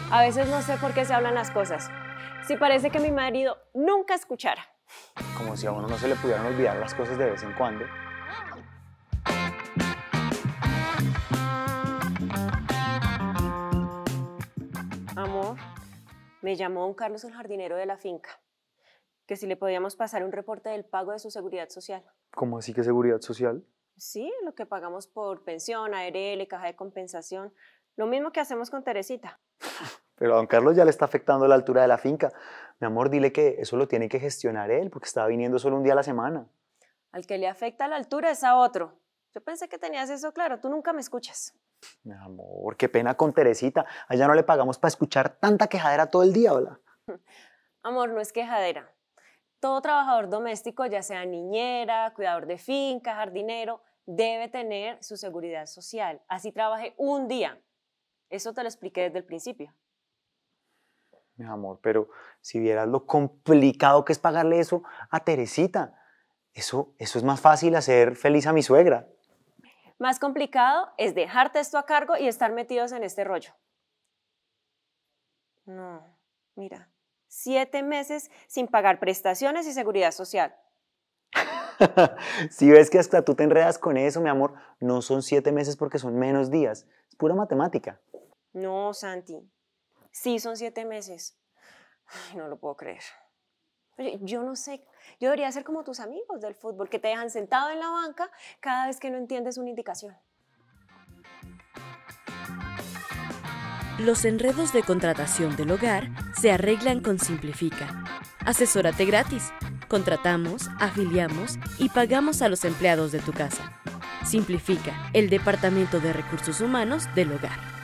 A veces no sé por qué se hablan las cosas. Si parece que mi marido nunca escuchara. Como si a uno no se le pudieran olvidar las cosas de vez en cuando. Amor, me llamó don Carlos, el jardinero de la finca, que si le podíamos pasar un reporte del pago de su seguridad social. ¿Cómo así que seguridad social? Sí, lo que pagamos por pensión, ARL, caja de compensación, lo mismo que hacemos con Teresita. Pero a don Carlos ya le está afectando la altura de la finca. Mi amor, dile que eso lo tiene que gestionar él, porque estaba viniendo solo un día a la semana. Al que le afecta la altura es a otro. Yo pensé que tenías eso claro, tú nunca me escuchas. Mi amor, qué pena con Teresita. Allá no le pagamos para escuchar tanta quejadera todo el día, ¿hola? Amor, no es quejadera. Todo trabajador doméstico, ya sea niñera, cuidador de finca, jardinero, debe tener su seguridad social. Así trabaje un día. Eso te lo expliqué desde el principio. Mi amor, pero si vieras lo complicado que es pagarle eso a Teresita. Eso es más fácil hacer feliz a mi suegra. Más complicado es dejarte esto a cargo y estar metidos en este rollo. No, mira, 7 meses sin pagar prestaciones y seguridad social. Si ves que hasta tú te enredas con eso, mi amor, no son 7 meses porque son menos días. Es pura matemática. No, Santi, sí son 7 meses. Ay, no lo puedo creer. Oye, yo no sé, yo debería ser como tus amigos del fútbol, que te dejan sentado en la banca cada vez que no entiendes una indicación. Los enredos de contratación del hogar se arreglan con Simplifica. Asesórate gratis. Contratamos, afiliamos y pagamos a los empleados de tu casa. Simplifica, el Departamento de Recursos Humanos del Hogar.